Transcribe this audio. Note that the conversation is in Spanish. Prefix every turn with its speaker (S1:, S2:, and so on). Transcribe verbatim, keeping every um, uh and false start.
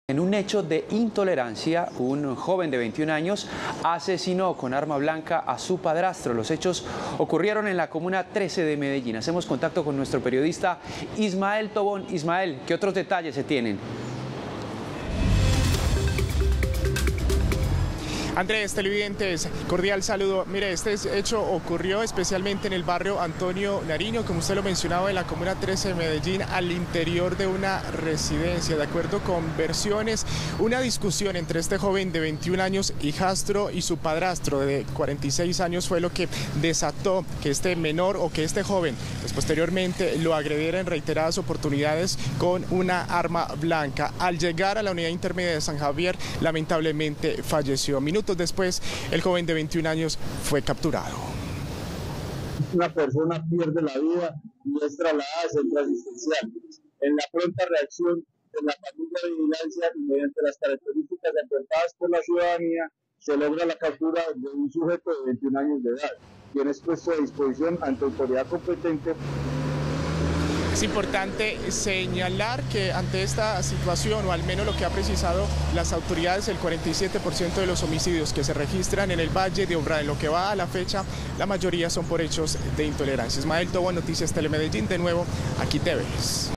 S1: En un hecho de intolerancia, un joven de veintiún años asesinó con arma blanca a su padrastro. Los hechos ocurrieron en la comuna trece de Medellín. Hacemos contacto con nuestro periodista Ismael Tobón. Ismael, ¿qué otros detalles se tienen?
S2: Andrés, televidentes, cordial saludo. Mire, este hecho ocurrió especialmente en el barrio Antonio Nariño, como usted lo mencionaba, en la comuna trece de Medellín, al interior de una residencia. De acuerdo con versiones, una discusión entre este joven de veintiún años, hijastro, y su padrastro de cuarenta y seis años fue lo que desató que este menor o que este joven, pues posteriormente lo agrediera en reiteradas oportunidades con una arma blanca. Al llegar a la unidad intermedia de San Javier, lamentablemente falleció. Minutos después, el joven de veintiún años fue capturado.
S3: Una persona pierde la vida y es trasladada a centro asistencial. En la pronta reacción de la patrulla de vigilancia y mediante las características aportadas por la ciudadanía, se logra la captura de un sujeto de veintiún años de edad, quien es puesto a disposición ante autoridad competente.
S2: Es importante señalar que ante esta situación, o al menos lo que ha precisado las autoridades, el cuarenta y siete por ciento de los homicidios que se registran en el Valle de Aburrá, en lo que va a la fecha, la mayoría son por hechos de intolerancia. Ismael Tobón, Noticias Telemedellín, de nuevo, aquí te ves.